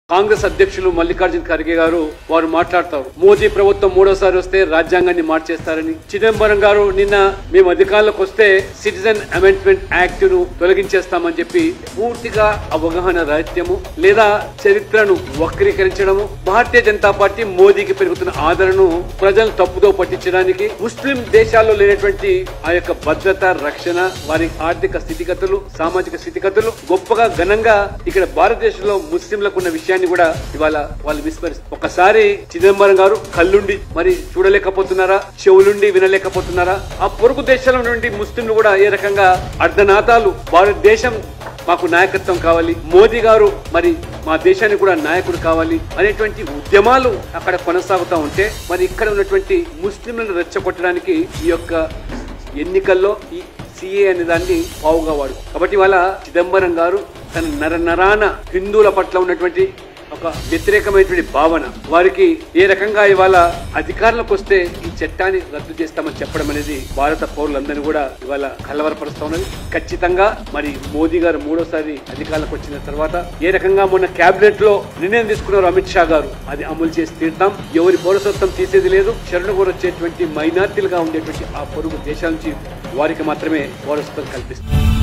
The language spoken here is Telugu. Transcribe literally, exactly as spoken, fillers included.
కాంగ్రెస్ అధ్యక్షులు మల్లికార్జున ఖర్గే గారు వారు మాట్లాడతారు. మోదీ ప్రభుత్వం మూడోసారి వస్తే రాజ్యాంగాన్ని మార్చేస్తారని. చిదంబరం గారు నిన్న మేము అధికారంలోకి వస్తే సిటిజన్ అమెండ్మెంట్ యాక్ట్ ను తొలగించేస్తామని చెప్పి పూర్తిగా అవగాహన రాహిత్యము లేదా చరిత్రను వక్రీకరించడము, భారతీయ జనతా పార్టీ మోదీకి పెరుగుతున్న ఆదరణను ప్రజలు తప్పుదో పట్టించడానికి, ముస్లిం దేశాల్లో లేనటువంటి ఆ యొక్క భద్రత, రక్షణ, వారి ఆర్థిక స్థితిగతులు, సామాజిక స్థితిగతులు గొప్పగా ఘనంగా ఇక్కడ భారతదేశంలో ముస్లింలకు ఉన్న విషయాన్ని కూడా ఇవాళ వాళ్ళు విస్మరిస్తారు. ఒకసారి చిదంబరం గారు కళ్ళుండి మరి చూడలేకపోతున్నారా, చెవులుండి వినలేకపోతున్నారా? ఆ పొరుగు దేశాల నుండి ముస్లింలు కూడా ఏ రకంగా అర్ధనాథాలు భారతదేశం మాకు నాయకత్వం కావాలి, మోదీ గారు మరి మా దేశానికి కూడా నాయకుడు కావాలి అనేటువంటి ఉద్యమాలు అక్కడ కొనసాగుతూ ఉంటే మరి ఇక్కడ ఉన్నటువంటి ముస్లింలను రెచ్చగొట్టడానికి ఈ యొక్క ఎన్నికల్లో ఈ సిఏ అనే దాన్ని పావుగా వాడు. కాబట్టి వాళ్ళ చిదంబరం గారు తన నర నరాన హిందువుల పట్ల ఉన్నటువంటి ఒక వ్యతిరేకమైనటువంటి భావన, వారికి ఏ రకంగా ఇవాళ అధికారంలోకి వస్తే ఈ చట్టాన్ని రద్దు చేస్తామని చెప్పడం అనేది భారత పౌరులందరినీ కూడా ఇవాళ కలవరపరుస్తా ఉన్నది. ఖచ్చితంగా మరి మోదీ గారు మూడోసారి అధికారంలోకి వచ్చిన తర్వాత ఏ రకంగా మొన్న కేబినెట్ లో నిర్ణయం తీసుకున్నారు అమిత్ షా గారు, అది అమలు చేసి తీర్థం. ఎవరి పౌరసత్వం తీసేది లేదు. శరణు కోరొచ్చేటువంటి మైనార్టీలుగా ఉండేటువంటి ఆ పొరుగు దేశాల నుంచి వారికి మాత్రమే పౌరసత్వం కల్పిస్తారు.